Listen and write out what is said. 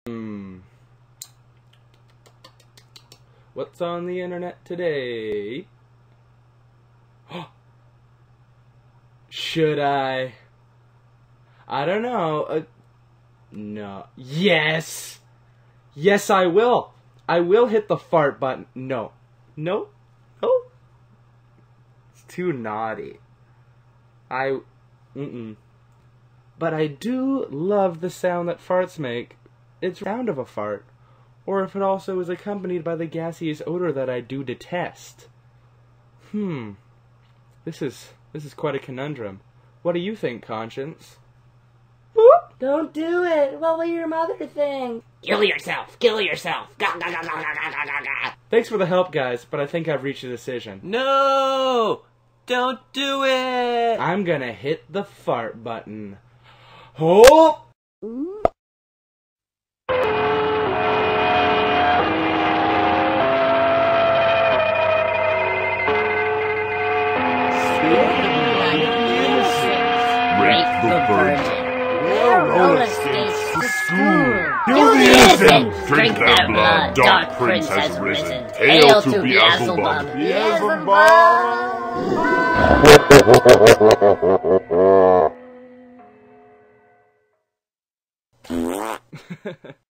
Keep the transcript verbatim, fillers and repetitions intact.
Hmm. What's on the internet today? Should I? I don't know. Uh, no. Yes! Yes, I will. I will hit the fart button. No. No. No. It's too naughty. I... Mm-mm. But I do love the sound that farts make. It's the sound of a fart. Or if it also is accompanied by the gaseous odor that I do detest. Hmm. This is... This is quite a conundrum. What do you think, Conscience? Whoop! Don't do it! What will your mother think? Kill yourself! Kill yourself! Gah, gah, gah, gah, gah, gah, gah, gah. Thanks for the help, guys, but I think I've reached a decision. No! Don't do it! I'm gonna hit the fart button. Oh! Break the virgin. Wear roller skates to school. Kill the innocent. Drink their blood. Dark Prince has risen. Hail to Beelzebub. Beelzebub.